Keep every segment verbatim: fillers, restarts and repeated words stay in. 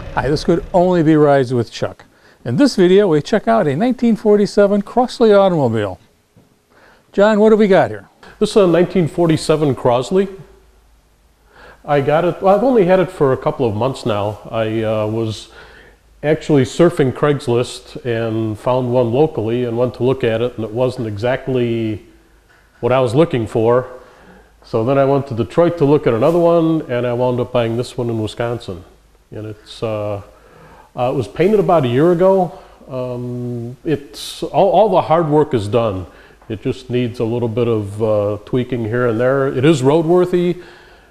Hi, this could only be Rides with Chuck. In this video, we check out a nineteen forty-seven Crosley automobile. John, what do we got here? This is a nineteen forty-seven Crosley. I got it, well, I've only had it for a couple of months now. I uh, was actually surfing Craigslist and found one locally and went to look at it, and it wasn't exactly what I was looking for. So then I went to Detroit to look at another one, and I wound up buying this one in Wisconsin. And it's, uh, uh, it was painted about a year ago. Um, it's, all, all the hard work is done. It just needs a little bit of uh, tweaking here and there. It is roadworthy.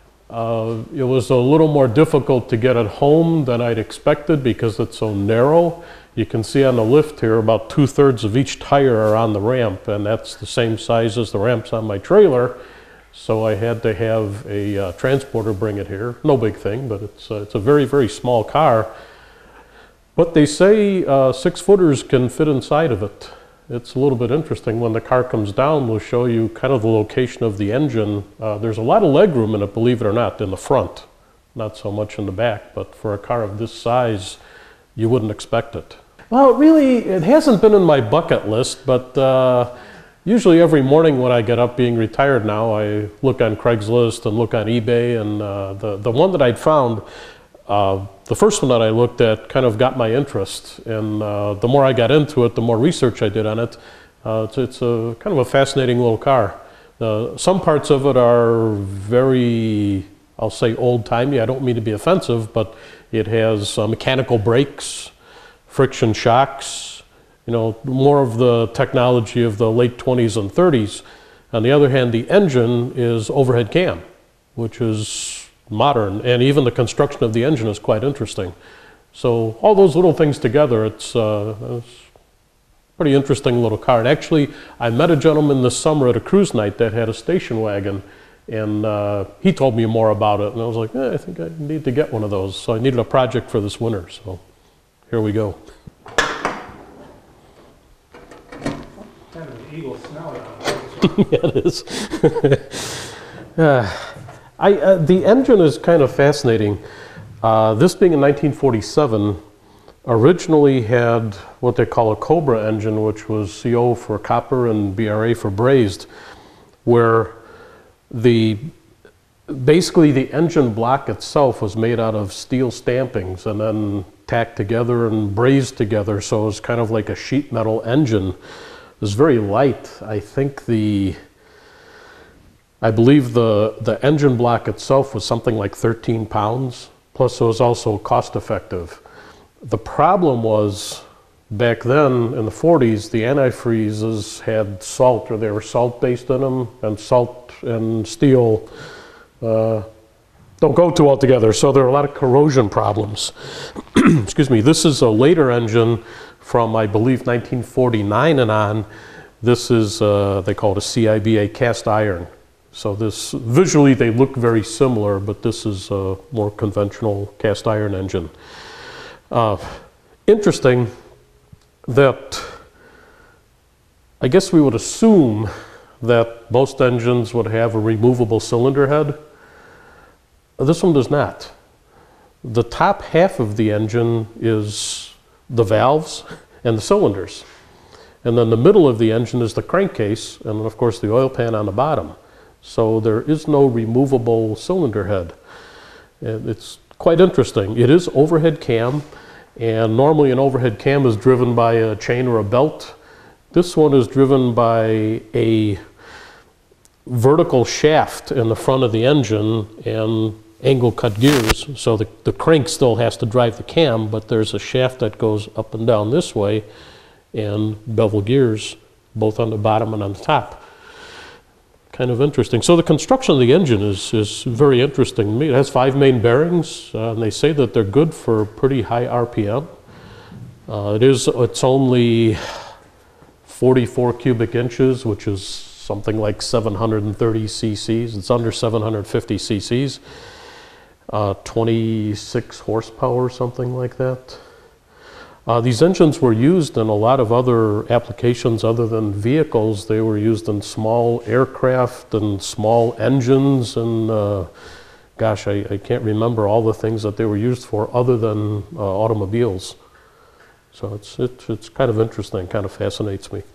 Uh, it was a little more difficult to get it home than I'd expected because it's so narrow. You can see on the lift here about two-thirds of each tire are on the ramp, and that's the same size as the ramps on my trailer. So I had to have a uh, transporter bring it here. No big thing, but it's, uh, it's a very, very small car. But they say uh, six footers can fit inside of it. It's a little bit interesting. When the car comes down, we'll show you kind of the location of the engine. Uh, there's a lot of leg room in it, believe it or not, in the front. Not so much in the back, but for a car of this size, you wouldn't expect it. Well, really, it hasn't been in my bucket list, but uh, usually every morning when I get up, being retired now, I look on Craigslist and look on eBay, and uh, the, the one that I'd found, uh, the first one that I looked at kind of got my interest, and uh, the more I got into it, the more research I did on it. Uh, it's, it's a kind of a fascinating little car. Uh, some parts of it are very, I'll say old-timey. I don't mean to be offensive, but it has uh, mechanical brakes, friction shocks, you know, more of the technology of the late twenties and thirties. On the other hand, the engine is overhead cam, which is modern, and even the construction of the engine is quite interesting. So all those little things together, it's, uh, it's a pretty interesting little car. And actually, I met a gentleman this summer at a cruise night that had a station wagon, and uh, he told me more about it, and I was like, eh, I think I need to get one of those. So I needed a project for this winter, so here we go. Kind of an eagle snout on it. Yeah, it is. uh, I, uh, the engine is kind of fascinating. Uh, this being in nineteen forty-seven, originally had what they call a Cobra engine, which was C O for copper and B R A for brazed, where the basically the engine block itself was made out of steel stampings and then tacked together and brazed together, so it was kind of like a sheet metal engine. It was very light. I think the I believe the, the engine block itself was something like thirteen pounds, plus it was also cost effective. The problem was, back then in the forties, the antifreezes had salt, or they were salt based in them, and salt and steel uh, don't go too well together, so there are a lot of corrosion problems. Excuse me, this is a later engine from, I believe, nineteen forty-nine and on. This is, uh, they call it a C I B, a cast iron. So this, visually they look very similar, but this is a more conventional cast iron engine. Uh, interesting that I guess we would assume that most engines would have a removable cylinder head. This one does not. The top half of the engine is the valves and the cylinders. And then the middle of the engine is the crankcase, and then of course the oil pan on the bottom. So there is no removable cylinder head. And it's quite interesting. It is overhead cam, and normally an overhead cam is driven by a chain or a belt. This one is driven by a vertical shaft in the front of the engine and angle cut gears. So the, the crank still has to drive the cam, but there's a shaft that goes up and down this way, and bevel gears both on the bottom and on the top. Kind of interesting. So the construction of the engine is, is very interesting to me. It has five main bearings, uh, and they say that they're good for pretty high R P M. Uh, it is, it's only forty-four cubic inches, which is something like seven hundred thirty c c's. It's under seven hundred fifty c c's. Uh, twenty-six horsepower, something like that. Uh, these engines were used in a lot of other applications other than vehicles. They were used in small aircraft and small engines and uh, gosh, I, I can't remember all the things that they were used for other than uh, automobiles. So it's, it's, it's kind of interesting, kind of fascinates me.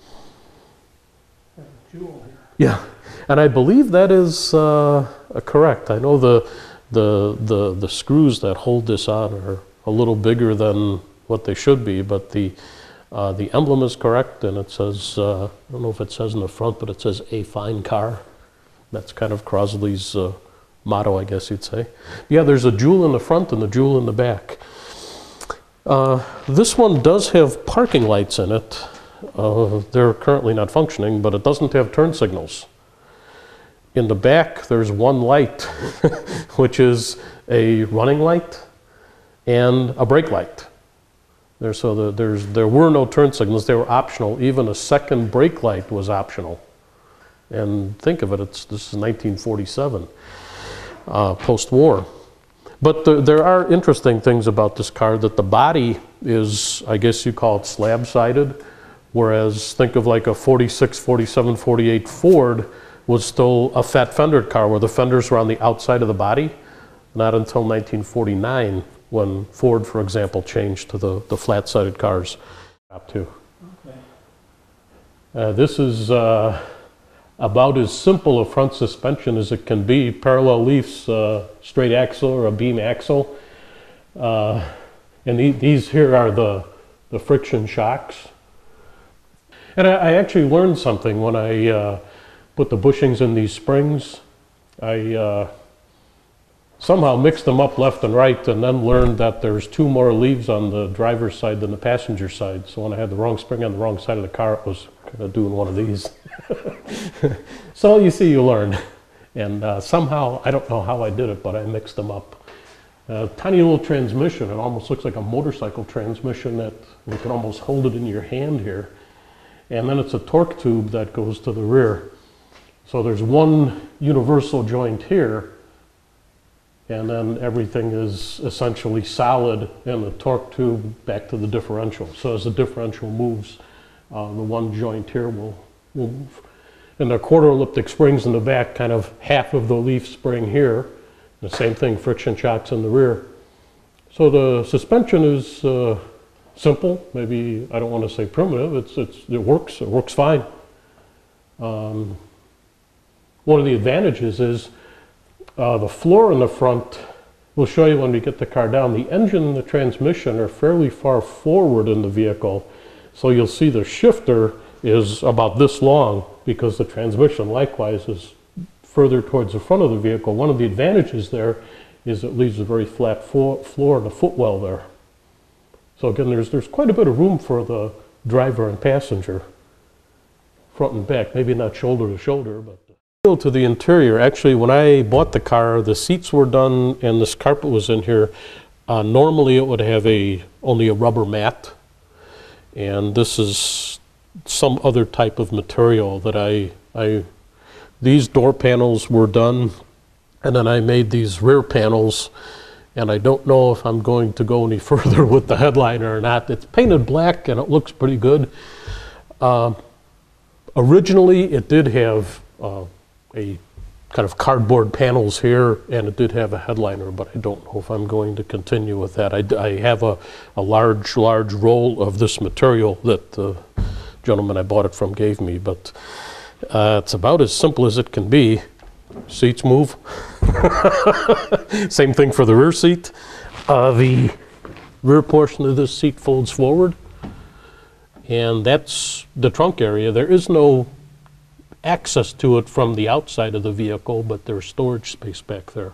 Yeah, and I believe that is uh, correct. I know the, the, the, the screws that hold this on are a little bigger than what they should be, but the, uh, the emblem is correct, and it says, uh, I don't know if it says in the front, but it says a fine car. That's kind of Crosley's uh, motto, I guess you'd say. Yeah, there's a jewel in the front and the jewel in the back. Uh, this one does have parking lights in it. Uh, they're currently not functioning, but it doesn't have turn signals. In the back, there's one light, which is a running light and a brake light. There, so the, there's, there were no turn signals. They were optional. Even a second brake light was optional. And think of it, it's, this is nineteen forty-seven, uh, post-war. But the, there are interesting things about this car, that the body is, I guess you call it slab-sided, whereas think of like a forty-six, forty-seven, forty-eight Ford was still a fat fendered car where the fenders were on the outside of the body. Not until nineteen forty-nine when Ford, for example, changed to the, the flat-sided cars. Okay. Uh, this is uh, about as simple a front suspension as it can be. Parallel leafs, uh, straight axle or a beam axle. Uh, and the, these here are the, the friction shocks. And I, I actually learned something when I uh, put the bushings in these springs. I uh, somehow mixed them up left and right, and then learned that there's two more leaves on the driver's side than the passenger side. So when I had the wrong spring on the wrong side of the car, it was kind of doing one of these. So you see, you learn. And uh, somehow, I don't know how I did it, but I mixed them up. A tiny little transmission. It almost looks like a motorcycle transmission that you can almost hold it in your hand here. And then it's a torque tube that goes to the rear. So there's one universal joint here, and then everything is essentially solid in the torque tube back to the differential. So as the differential moves, uh, the one joint here will, will move. And the quarter elliptic springs in the back, kind of half of the leaf spring here. The same thing, friction shocks in the rear. So the suspension is uh, simple, maybe I don't want to say primitive, it's, it's, it works, it works fine. Um, one of the advantages is uh, the floor in the front, we'll show you when we get the car down, the engine and the transmission are fairly far forward in the vehicle, so you'll see the shifter is about this long because the transmission likewise is further towards the front of the vehicle. One of the advantages there is it leaves a very flat floor, floor and a footwell there. So again, there's, there's quite a bit of room for the driver and passenger, front and back, maybe not shoulder to shoulder, but to the interior. Actually, when I bought the car, the seats were done and this carpet was in here. Uh, normally it would have a only a rubber mat, and this is some other type of material that I, I these door panels were done, and then I made these rear panels. And I don't know if I'm going to go any further with the headliner or not. It's painted black and it looks pretty good. Uh, originally, it did have uh, a kind of cardboard panels here, and it did have a headliner, but I don't know if I'm going to continue with that. I, I have a, a large, large roll of this material that the gentleman I bought it from gave me, but uh, it's about as simple as it can be. Seats move. Same thing for the rear seat. Uh, the rear portion of this seat folds forward, and that's the trunk area. There is no access to it from the outside of the vehicle, but there's storage space back there.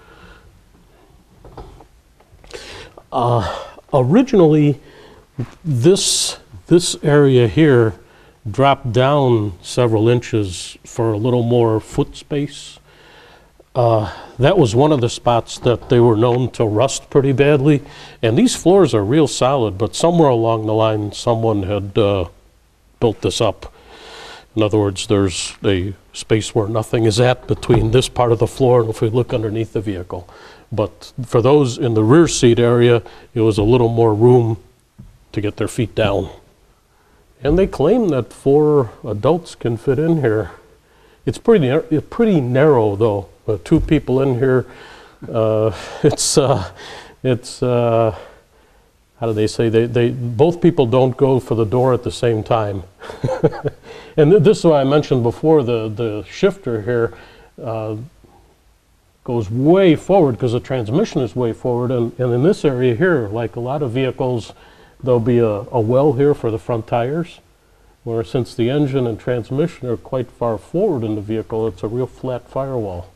Uh, originally, this, this area here dropped down several inches for a little more foot space. Uh, that was one of the spots that they were known to rust pretty badly. And these floors are real solid, but somewhere along the line someone had uh, built this up. In other words, there's a space where nothing is at between this part of the floor and if we look underneath the vehicle. But for those in the rear seat area, it was a little more room to get their feet down. And they claim that four adults can fit in here. It's pretty, pretty narrow though. Uh, two people in here, Uh, it's, uh, it's uh, how do they say, they, they, both people don't go for the door at the same time. And th this is what I mentioned before, the, the shifter here uh, goes way forward because the transmission is way forward. And, and in this area here, like a lot of vehicles, there'll be a, a well here for the front tires, where since the engine and transmission are quite far forward in the vehicle, it's a real flat firewall.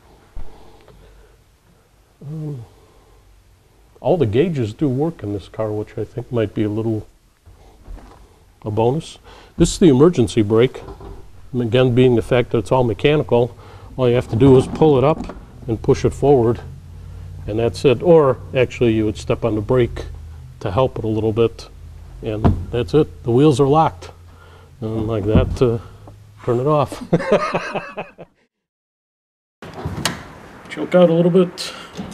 Um, all the gauges do work in this car, which I think might be a little a bonus. This is the emergency brake. And again, being the fact that it's all mechanical, all you have to do is pull it up and push it forward, and that's it. Or actually, you would step on the brake to help it a little bit, and that's it. The wheels are locked, and like that, uh, turn it off. Choke out a little bit.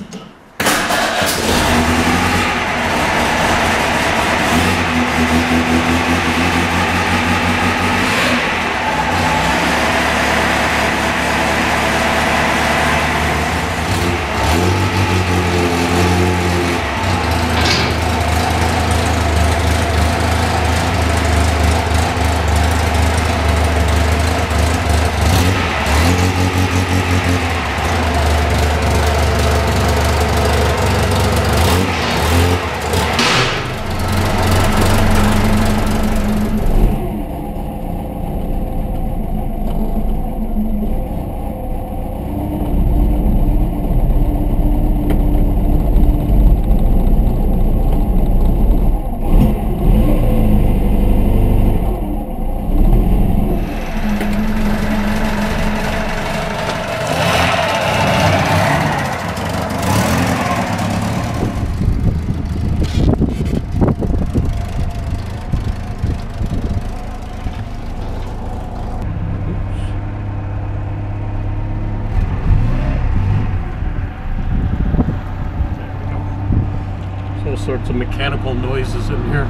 All sorts of mechanical noises in here.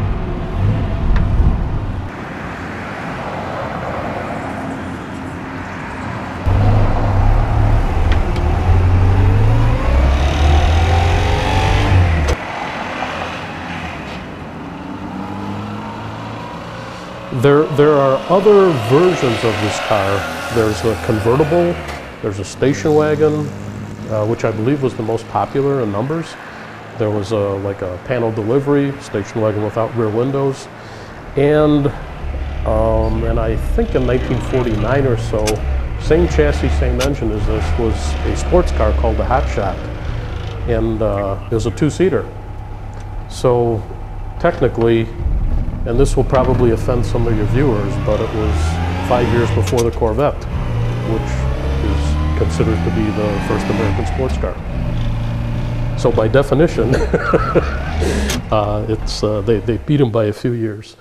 There, there are other versions of this car. There's a convertible, there's a station wagon, uh, which I believe was the most popular in numbers. There was a, like a panel delivery, station wagon without rear windows. And, um, and I think in nineteen forty-nine or so, same chassis, same engine as this, was a sports car called the Hot Shot. And uh, it was a two-seater. So technically, and this will probably offend some of your viewers, but it was five years before the Corvette, which is considered to be the first American sports car. So by definition, uh, it's, uh, they, they beat him by a few years.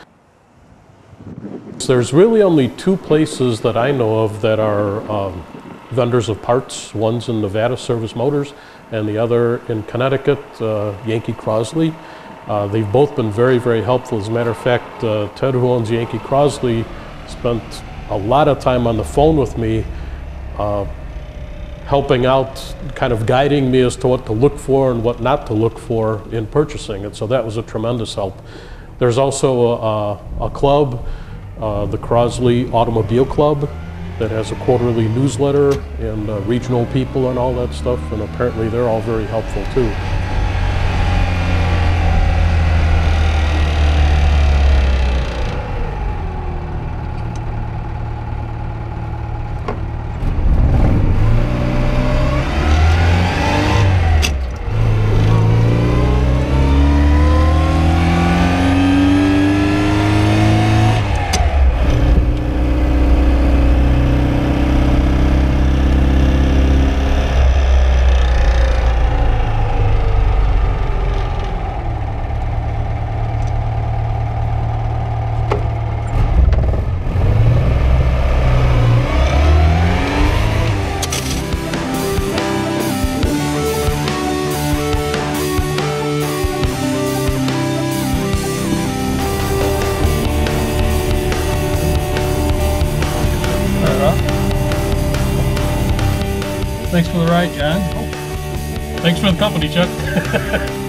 So there's really only two places that I know of that are um, vendors of parts. One's in Nevada, Service Motors, and the other in Connecticut, uh, Yankee Crosley. Uh, they've both been very, very helpful. As a matter of fact, uh, Ted, who owns Yankee Crosley, spent a lot of time on the phone with me, uh, helping out, kind of guiding me as to what to look for and what not to look for in purchasing it. So that was a tremendous help. There's also a, a club, uh, the Crosley Automobile Club, that has a quarterly newsletter and uh, regional people and all that stuff, and apparently they're all very helpful too. Thanks for the ride, John. Thanks for the company, Chuck.